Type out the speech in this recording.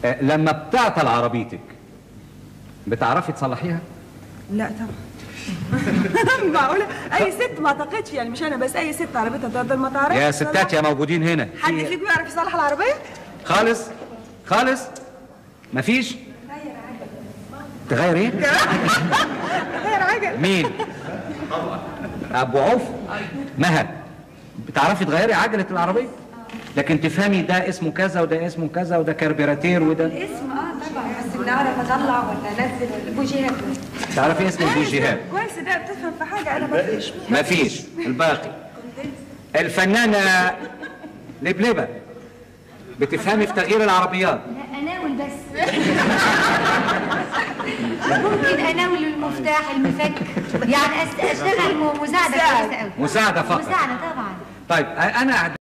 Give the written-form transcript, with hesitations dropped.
لما بتعطل عربيتك بتعرفي تصلحيها؟ لا طبعا. معقولة؟ أي ست ما أعتقدش يعني، مش أنا بس، أي ست عربيتها تعطل ما تعرفش. يا ستات يا موجودين هنا، حد فيكم يعرف يصلح العربية؟ خالص خالص مفيش. تغير ايه؟ تغير عجل. مين؟ ابو عوف؟ مها بتعرفي تغيري عجلة العربية؟ لكن تفهمي ده اسمه كذا وده اسمه كذا وده كربيراتير وده الاسم طبعا، بس اني اعرف اطلع ولا انزل البوجيهات. تعرفي اسم البوجيهات؟ كويس ده بتفهم في حاجة، أنا مفيش. مفيش. الباقي الفنانة لبلبة بتفهمي في تغيير العربيات؟ لا اناول بس. ممكن اناول المفتاح المفك، يعني اشتغل مساعدة كويسة قوي. مساعدة فقط. مساعدة طبعا. طيب انا